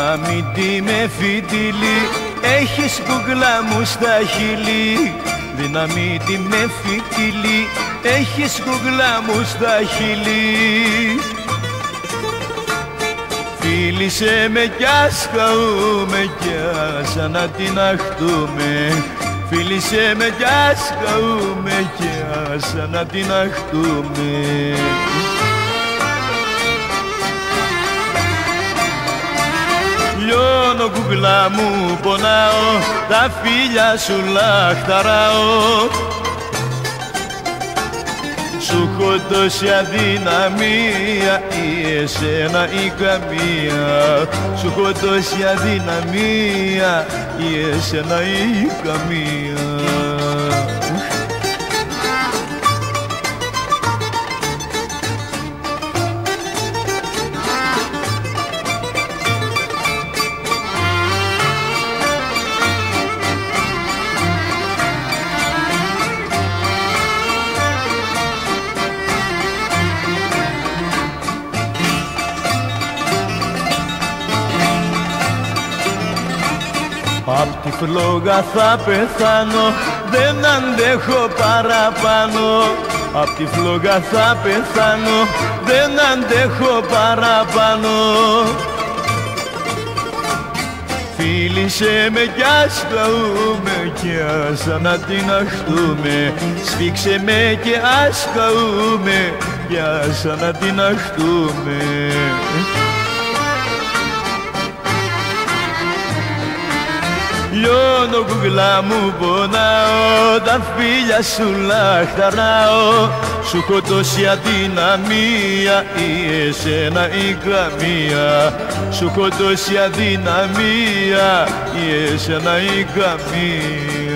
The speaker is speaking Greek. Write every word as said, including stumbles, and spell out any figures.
Δυναμίτη με φιτίλι, έχεις κούκλα μου στα χείλη. Δυναμίτη με φιτίλι, έχεις κούκλα μου στα χείλη. Φίλησε με κι ας καούμε κι ας ανατιναχτούμε. Φίλησε με κι ας καούμε κι ας ανατιναχτούμε. Λιώνω κουκλά μου πονάω, τα φίλια σου λαχταράω. Σου έχω τόση αδυναμία, ή εσένα ή καμία. Σου έχω τόση αδυναμία, ή εσένα ή καμία. Απ' τη φλόγα θα πεθάνω, δεν αντέχω παραπάνω. Απ' τη φλόγα θα πεθάνω, δεν αντέχω παραπάνω. Φίλησε με κι ας καούμε κι ας ανατιναχτούμε. Σφίξε με κι ας καούμε κι ας ανατιναχτούμε. Λιώνω κουκλά μου πονάω, τα φίλια σου λαχταράω. Σου έχω τόση αδυναμία, ή εσένα ή καμία. Σου έχω τόση αδυναμία, ή εσένα ή καμία.